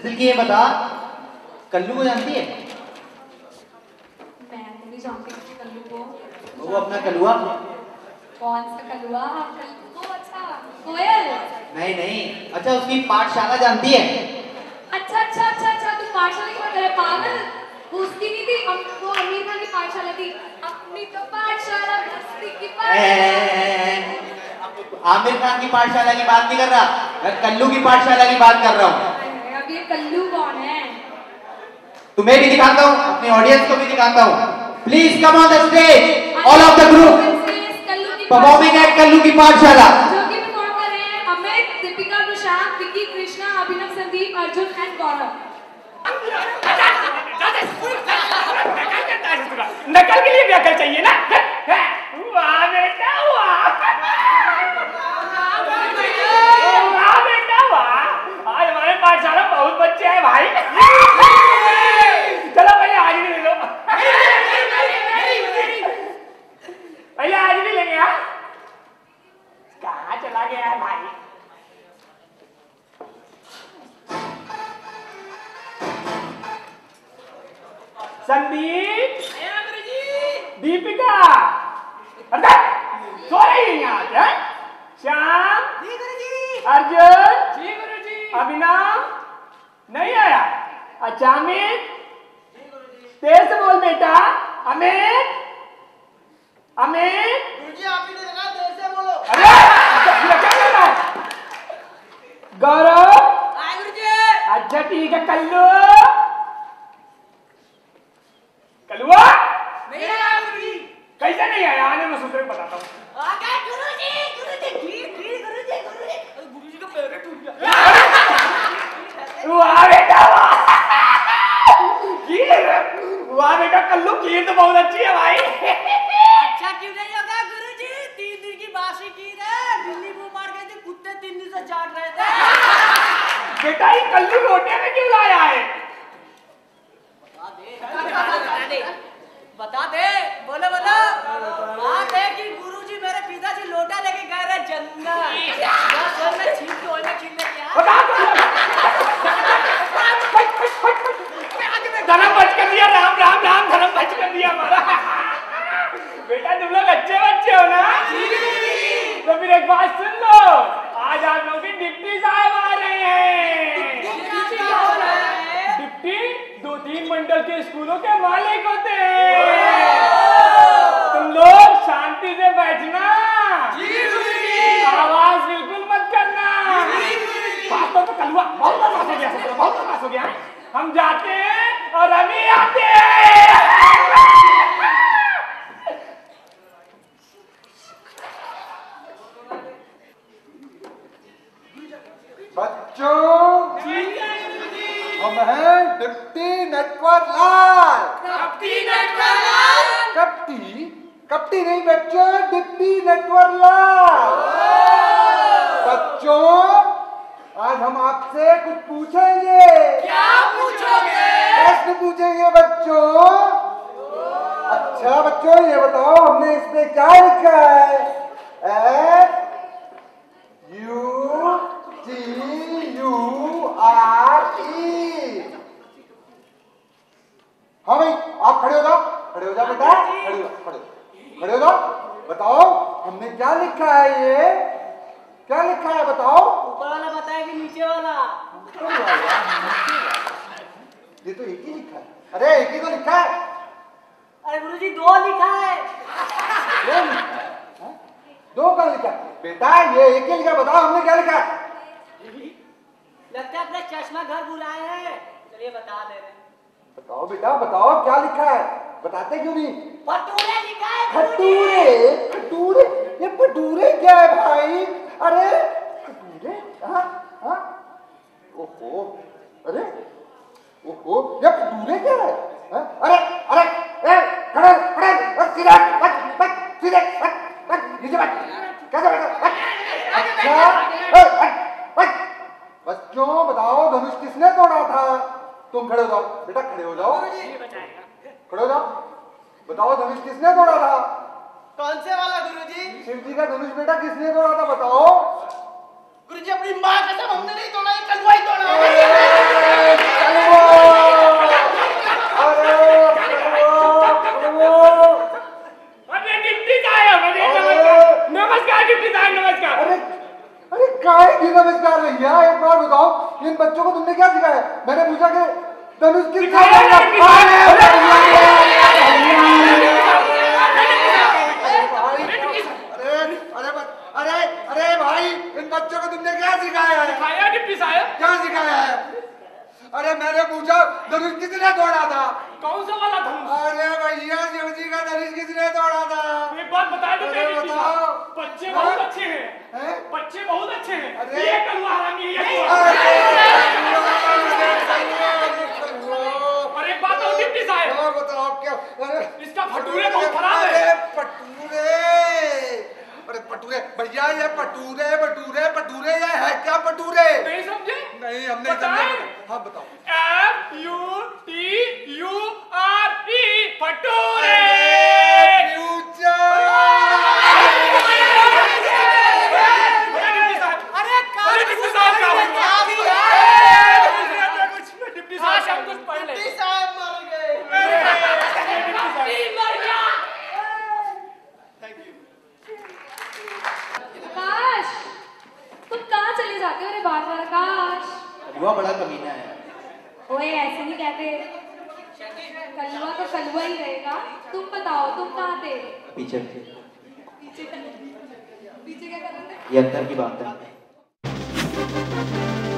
Silkie ये बता, कल्लू को जानती है? मैं तो नहीं जानती किसी कल्लू को। वो अपना कलुआ। कौन सा कलुआ? कल्लू? अच्छा, कोयल। नहीं नहीं, अच्छा उसकी पाठशाला जानती है? अच्छा, तू पाठशाला की बात कर रहा है पागल? उसकी नहीं थी, वो आमिर खान की पाठशाला थी। अपनी तो पाठशाला बस्ती की पाठशाला। आमिर खान की पाठशाला की बात नहीं कर रहा, मैं कल्लू की पाठशाला की बात कर रहा हूँ। अब ये कल्लू कौन है? तुम्हें भी दिखाता हूँ, अपनी ऑडियंस को भी दिखाता हूँ। Please come on the stage, all of the group performing at Kallu की पाठशाला। जो कि परफॉर्म कर रहे हैं अमित, दीपिका, प्रशांत, विकी, कृष्णा, अभिनव, संदीप, अर्जुन एंड गौरव। नकल के लिए भी अकल चाहिए ना? वाह बेटा वाह, वाह बेटा वाह, आज हमारे पाठशाला बहुत बच्चे हैं भाई। चलो भैया आज भी ले लो, भैया आज भी लेंगे। हाँ कहाँ चला गया है भाई? संदीप, दीपिका, अरे सो रही है यहाँ क्या? श्याम, अर्जुन, अभिनव नहीं आया? अच्छा अमित, तेज से बोल बेटा। अमित, अमित गुरुजी आप ही ने लगा, देर से बोलो। अरे क्या कर रहा है? गौरव, आए गुरुजी। अच्छा ठीक है। कल्लू, कलुआ नहीं आया गुरुजी। कैसे नहीं आया? आने में सूत्र बताता हूँ। आ गए गुरुजी, गुरुजी का पैर टूट गया। वाह बेटा वाह बेटा, कल्लू खीर तो बहुत अच्छी है भाई। अच्छा क्यों नहीं होगा गुरुजी? 3 दिन की बासी खीर है, बिल्ली मुंह मार गई थी, कुत्ते 3 दिन से चाट रहे थे। बेटा ये कल्लू लोटे में क्यों लाया है? बता दे, बोलो बोलो। बात है कि गुरुजी मेरे पिताजी लोटा लेके गए रहे जंगल में, छीन के ओले खिलने क्या? धर्म बच कर दिया, राम राम राम, धर्म बच कर दिया हमारा। बेटा तुम लोग अच्छे बच्चे हो ना? तो फिर एक बात सुन लो, आज आप लोग की डिप्टी साहब आ रहे हैं। डिप्टी 2-3 मंडल के स्कूलों के मालिक होते हैं। तुम लोग शांति से बैठना, आवाज बिल्कुल मत करना। बातों तो कलुआ बहुत बदमाश हो गया, बहुत बदमाश हो गया। हम जाते हैं और हम ही आते हैं। बच्चों, हम हैं डिप्टी नटवर लाल। कप्टी नहीं बच्चों, डिप्टी नटवर लाल। बच्चों आज हम आपसे कुछ पूछेंगे। क्या पूछोगे? प्रश्न पूछेंगे बच्चों। अच्छा बच्चों ये बताओ, हमने इसमें क्या लिखा है? FUTURE। हाँ भाई आप खड़े हो जाओ, खड़े हो जाओ बेटा, खड़े हो जाओ। बताओ हमने क्या लिखा है? ये क्या लिखा है बताओ? ऊपर वाला बताया कि नीचे वाला? ये तो एक ही लिखा है। अरे एक ही तो लिखा है। अरे गुरुजी 2 लिखा है। 2 लिखा है? हाँ? 2 का लिखा है बेटा, ये एक ही लिखा। बताओ हमने क्या लिखा है? लगता है अपना चश्मा घर बुलाए हैं। चलिए बता दे रहे हैं। बताओ बेटा बताओ क्या लिखा है, बताते क्यों नहीं? भटूरे लिखा है। भटूरे? ये भटूरे क्या है भाई? अरे भटूरे? हाँ हाँ, ओहो, अरे ओहो, ये भटूरे क्या है? हाँ? अरे अरे खड़े सीधे नीचे बैठ, कैसे बैठो? अच्छा बच्चों बताओ धनुष किसने तोड़ा था? तुम खड़े हो जाओ बेटा, खड़े हो जाओ, खड़े हो जाओ। बताओ धनुष किसने तोड़ा था? कौन से वाला गुरुजी? शिव जी का धनुष बेटा किसने तोड़ा था बताओ? गुरुजी अपनी माँ कसम हमने नहीं तोड़ा, ये कलुआ ही तोड़ा। काय की नमस्कार भैया, एक बार बताओ इन बच्चों को तुमने क्या सिखाया? मैंने पूछा कि धनुष किस अरे भाई, इन बच्चों को तुमने क्या सिखाया है? सिखाया डिप्टी साहब? क्या सिखाया है? अरे मैंने पूछा धनुष किसने तोड़ा था? कौन सा वाला धनुष? अरे भैया, शिव जी का धनुष किसने तोड़ा था? एक बात बता दो अरे बताओ। बच्चे बहुत अच्छे हैं, हैं? बच्चे बहुत अच्छे हैं। अरे। ये कलुआ हरामी है, ये और एक बात और डिप्टी साहब, और बताओ क्या? अरे इसका भटूरे बहुत खराब है। अरे भटूरे, अरे भटूरे भैया, ये भटूरे भटूरे भटूरे ये है क्या भटूरे? नहीं समझे? नहीं, हम नहीं समझे। हाँ बताओ। FUTURE भटूरे। आकाश, तुम कहाँ चले जाते हो रे बार बार? आकाश, कलुआ बड़ा कमीना है। ओए ऐसे नहीं कहते, कलुआ तो कलुआ ही रहेगा। तुम बताओ, तुम कहाँ थे? पीछे पीछे क्या कर रहे थे? ये अंदर की बात है।